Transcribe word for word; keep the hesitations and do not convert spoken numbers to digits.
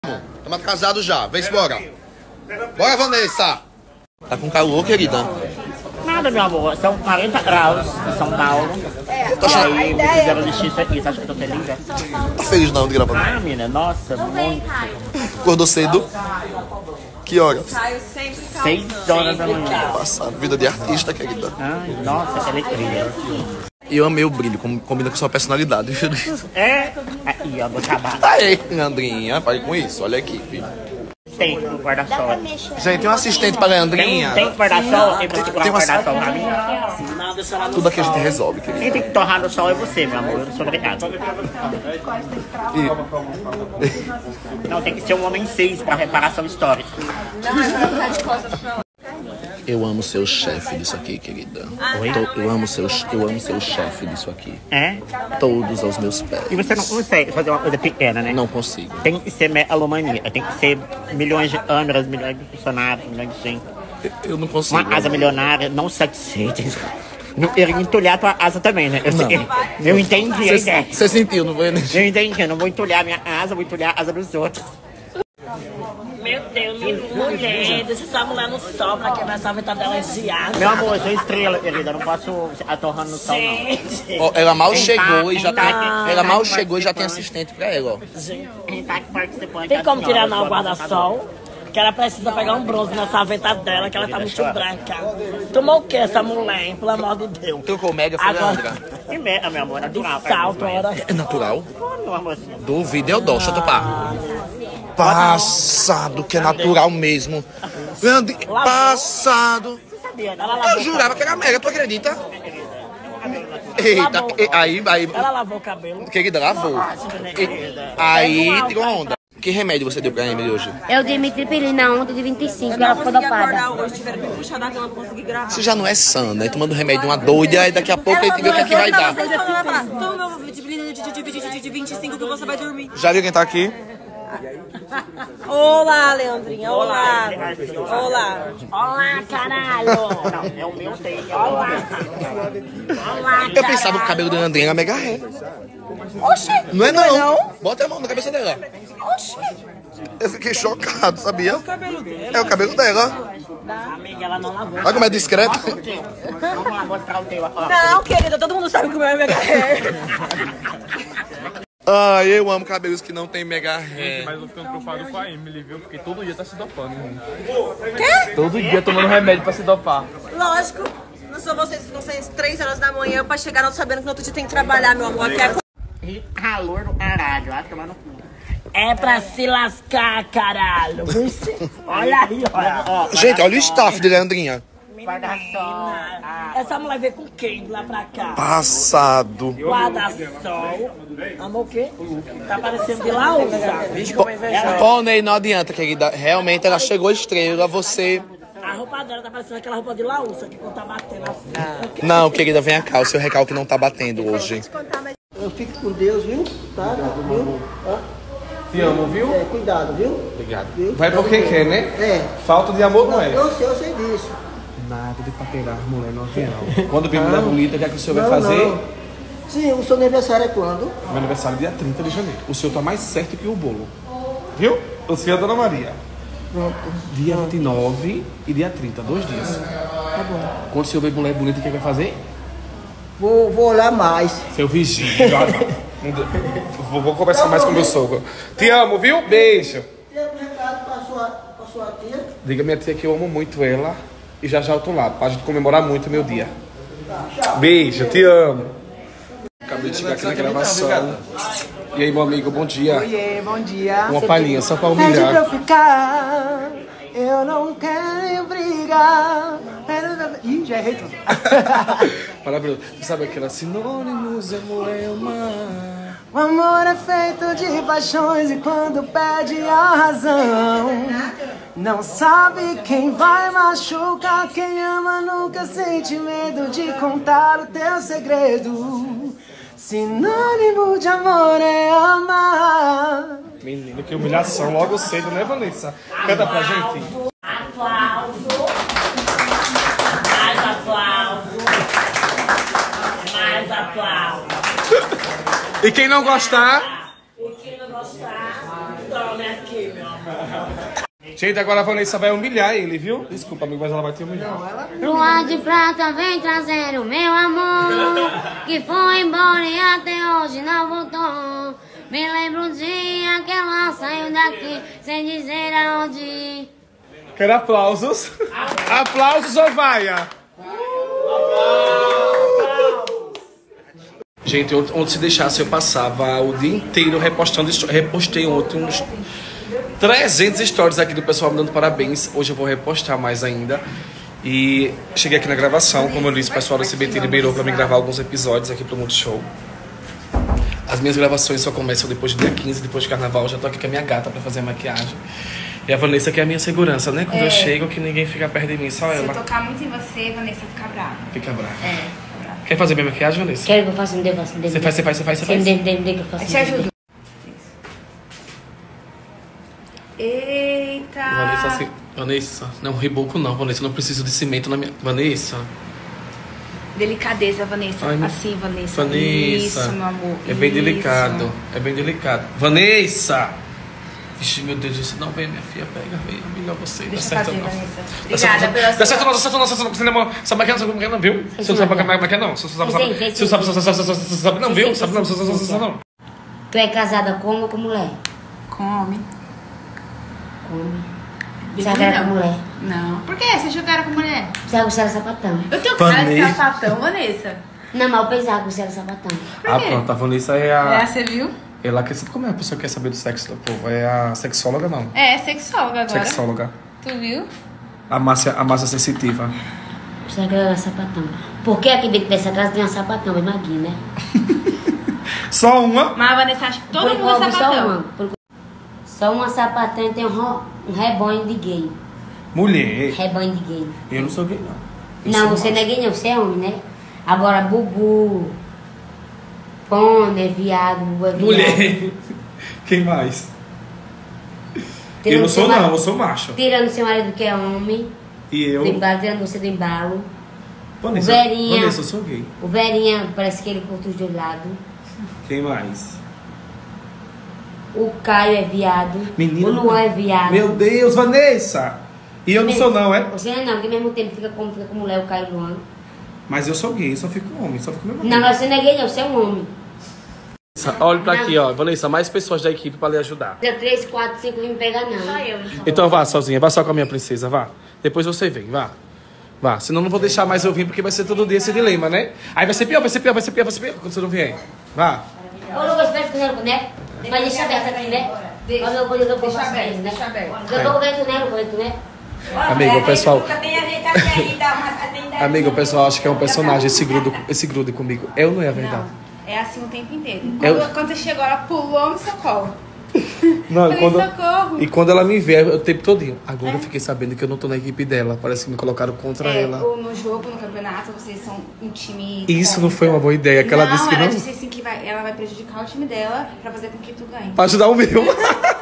Estamos casados já. Vem embora. Bora, Vanessa. Tá com calor, querida? Nada, meu amor. São quarenta graus em São Paulo. Tô achando... E aí me fizeram vestir isso aqui. Você acha que eu tô feliz, né? Tá feliz não de gravar? Ah, menina, nossa, muito. Acordou cedo? Que horas? Seis horas da manhã. Passado. Vida de artista, querida. Ai, nossa, que alegria. E eu amei o brilho, como combina com sua personalidade. É? Aí, ó, vou acabar. Aê, Leandrinha, pare com isso. Olha aqui, filho. Tem um guarda-sol. Gente, tem um assistente pra Leandrinha. Tem, tem guarda-sol? Tem que segurar Tem um uma- guarda-sol pra mim? Tudo aqui a gente resolve, querida. Quem tem que torrar no sol é você, meu amor. Eu não sou obrigado. E... Não, tem que ser um homem seis pra reparação histórica. Eu amo ser o chefe disso aqui, querida. Oi? Tô- Eu amo ser o, eu amo ser o chefe disso aqui. É? Todos aos meus pés. E você não consegue fazer uma coisa pequena, né? Não consigo. Tem que ser megalomania. Tem que ser milhões de câmeras, milhões de funcionários, milhões de gente. Eu- Eu não consigo. Uma asa milionária, não satisfeita. Não queria entulhar tua asa também, né? Eu, sei- eu entendi a ideia. Você sentiu, não foi? Né? Eu entendi, eu não vou entulhar minha asa, vou entulhar a asa dos outros. Meu Deus, mulher, deixa essa mulher no sol pra quebrar essa venta dela de asa. Meu amor, eu sou estrela, querida. Eu não posso atorrando no sol, não. Gente, Ó, ela mal Quem chegou tá- e já quem tem. tá- Ela mal quem tá chegou e já tem participando. assistente pra ela, ó. Quem tá aqui participando? tem é a como senhora, tirar eu não sou o guarda-sol? Que ela precisa pegar um bronze nessa venta dela, que ela tá muito branca. Tomou o que essa mulher, hein? Pelo amor de Deus. Trocou mega, foi Agora- Leandra. Que merda, meu amor, é natural. De salto, era. É natural? Meu amorzinho. Duvido, eu dou. Deixa eu topar. Passado, que é natural mesmo. Leandro, passado. Sabia, né? Ela Eu lavou, jurava que era mega, tu acredita? Eita, e- aí, aí, ela lavou o cabelo. querida, lavou. E- Aí, tirou onda. Que remédio você deu pra Emily hoje? Eu dei mitripilina ontem de vinte e cinco, ela ficou dopada. Hoje tiveram que me puxar da cama pra conseguir gravar. Você já não é sã, né? Tomando remédio de uma doida e daqui a pouco a gente vê o que é que vai dar. Vocês falaram pra toma meu vitamina de, de, de, de, de vinte e cinco que você vai dormir. Já viu quem tá aqui? Olá, Leandrinha. Olá. Olá. Olá, caralho. Não, é o meu tem. Olá. Olá, Eu pensava que o cabelo da Leandrinha era mega ré. Oxi. Não é não. Bota a mão na cabeça dela. Oxi. Eu fiquei chocado, sabia? O cabelo dela. É o cabelo dela. Amiga, ela não lavou. Olha como é discreto. Vamos lá mostrar o teu. Ó. Não, querida, todo mundo sabe que o meu é mega hair. Ai, eu amo cabelos que não tem mega ré. Mas eu tô ficando preocupado com a Emily, viu? Porque todo dia tá se dopando. Quê? Todo dia tomando remédio pra se dopar. Lógico. Não sou vocês, vocês três horas da manhã pra chegar não sabendo que no outro dia tem que trabalhar, meu amor. Que é E calor do caralho, vai tomar no cu. É pra se lascar, caralho. Vixe. Olha aí, olha. Ó, Gente, olha o staff de Leandrinha. guarda-sol. Essa mulher veio com quem de lá pra cá? Passado. Guarda-sol. Amor, o quê? Tá parecendo de laúça. Pônei, não adianta, querida. Realmente ela chegou estrela, você... A roupa dela tá parecendo aquela roupa de laúça que quando tá batendo assim. Não, querida, vem cá, o seu recalque não tá batendo hoje. Eu fico com Deus, viu? Tá? Viu? Ó, Te amo, viu? é, cuidado, viu? Obrigado. Viu? Vai porque quer, né? É. Falta de amor não é. Eu sei, eu sei disso. Nada de paquerar mulher no avião. Quando vem mulher bonita, o que é que o senhor vai fazer? Não. Sim, o seu aniversário é quando? Meu aniversário é dia trinta de janeiro. O senhor tá mais certo que o bolo. Viu? O senhor é Dona Maria. Pronto. Dia vinte e nove e dia trinta, dois dias. Tá bom. Quando o senhor vê mulher bonita, o que é que vai fazer? Vou, vou olhar mais. Seu vigia. Já, já. Vou, vou conversar mais com meu sogro. Te amo, viu? Beijo. Tem um recado pra sua, pra sua tia? Diga minha tia que eu amo muito ela. E já já eu tô lá, pra gente comemorar muito o meu dia. Beijo, te amo. Acabei de chegar aqui na gravação. E aí, meu amigo, bom dia. Oiê, bom dia. Uma palhinha só pra Pede pra eu humilhar. ficar, eu não quero brigar. Ih, já errei tudo. Maravilhoso. Você sabe aquela sinônimos, amor é amar. O amor é feito de paixões e quando perde a razão, não sabe quem vai machucar. Quem ama nunca sente medo de contar o teu segredo. Sinônimo de amor é amar. Menino, que humilhação logo cedo, né, Vanessa? Canta pra gente. Aplauso. Mais aplauso. Mais aplauso. E quem não gostar, E quem não gostar, tome aqui, meu Gente, agora a Vanessa vai humilhar ele, viu? Desculpa, amigo, mas ela vai te humilhar. Lua de prata vem trazer o meu amor, que foi embora e até hoje não voltou. Me lembro um dia que ela saiu daqui sem dizer aonde ir. Quero aplausos. Aplausos, Ovaia. Gente, onde se deixasse eu passava o dia inteiro repostando, repostei ontem uns trezentos stories aqui do pessoal me dando parabéns. Hoje eu vou repostar mais ainda. E cheguei aqui na gravação, como eu disse, o pessoal do S B T liberou pra mim gravar alguns episódios aqui pro Multishow. As minhas gravações só começam depois do dia quinze, depois do carnaval. Eu já tô aqui com a minha gata pra fazer a maquiagem. E a Vanessa que é a minha segurança, né? Quando é. eu chego, que ninguém fica perto de mim, só Se ela. Se eu tocar muito em você, Vanessa fica brava. Fica brava. É, fica brava. Quer fazer minha maquiagem, Vanessa? Quero que eu faça um dedo, faça um dedo. Você faz, você faz, você faz, você faz. Dedo, dedo, dedo, que eu faço. Eu te ajudo. Eita! Vanessa, assim, Vanessa, não, reboco não, Vanessa, não preciso de cimento na minha... Vanessa. Delicadeza, Vanessa. Ai, assim, Vanessa. Vanessa. Isso, meu amor. É bem Isso. delicado, é bem delicado. Vanessa! Vixe, meu Deus do céu, não vem, minha filha, pega, vem, melhor você. Deixa Dá certo fazer, não. Vanessa. Dá certo, Obrigada pela dá certo não, dá certo não, você não sabe maquiar, não sabe maquiar não, viu? Você não sabe maquiar não, você não sabe, você não sabe, você não sabe não, viu? Sabe não, você não sabe não. Tu é casada com ou com mulher? Com homem. Homem. Você é cara com mulher? Não. Por quê? Você achou cara com mulher? Você é gostar de sapatão. Eu tenho cara de sapatão, Vanessa. Não, mas eu pensava que você era sapatão. Ah, pronto, a Vanessa é a... É, você viu? Ela quer saber como é a pessoa que quer saber do sexo do povo. É a sexóloga, não? É, sexóloga agora. Sexóloga. Tu viu? A massa, a massa sensitiva. Você que era sapatão. Porque aqui dentro dessa casa tem uma sapatão, mesmo aqui, né? Só uma? Mas a Vanessa acha que todo Por mundo é enquanto, sapatão. Só uma. Por... Só uma sapatão e tem um, ro... um rebanho de gay. Mulher. Rebanho de gay. Eu não sou gay, não. Eu não, sou você macho. não é gay, não. Você é homem, né? Agora, bubu, pônei, viado, bubu é viado. Mulher. Quem mais? Tirando eu não sou, seu não. marido- Eu sou macho. Tirando seu marido que é homem. E eu... Do embalo, tirando você do embalo. Vanessa, Verinha. Vanessa, eu sou gay. O Verinha, parece que ele curte os dois lados. Quem mais? O Caio é viado. Menina. O Luan é viado. Meu Deus, Vanessa! E eu não sou, não, é? Você não é não, porque ao mesmo tempo fica como, fica com mulher, o Caio e o Luan. Mas eu sou gay, só fico homem, só fico mesmo. Não, mas você não é gay, não, você é um homem. Olha pra aqui, ó. Vanessa, mais pessoas da equipe pra lhe ajudar. Deu três, quatro, cinco, vem me pegar, não. Só eu. Então vá sozinha, vá só com a minha princesa, vá. Depois você vem, vá. Vá, senão eu não vou deixar mais eu vir, porque vai ser todo dia esse dilema, né? Aí vai ser pior, vai ser pior, vai ser pior, vai ser pior quando você não vier. Vá. Ô, Lucas, espera que tu não, né? Mas deixa aberto aqui, né? Deixa. Mas eu vou eu vou Deixa passar aberto, isso, né? deixa aberto. Eu tô coberto, né? Coberto, né? Amigo, o pessoal... Amigo, o pessoal acha que é um personagem, esse grude, esse grude comigo. Eu não é a verdade. É assim o tempo inteiro. Eu- Quando, quando você chegou, ela pulou no socorro. Não, Falei, quando, socorro. e quando ela me vê, o tempo todinho. Agora eu fiquei sabendo que eu não tô na equipe dela. Parece que me colocaram contra É, ela. ou no jogo, no campeonato, vocês são um time... Isso não foi uma boa ideia, que ela não, disse que ela não. disse assim que vai, ela vai prejudicar o time dela pra fazer com que tu ganhe. Pra ajudar o meu.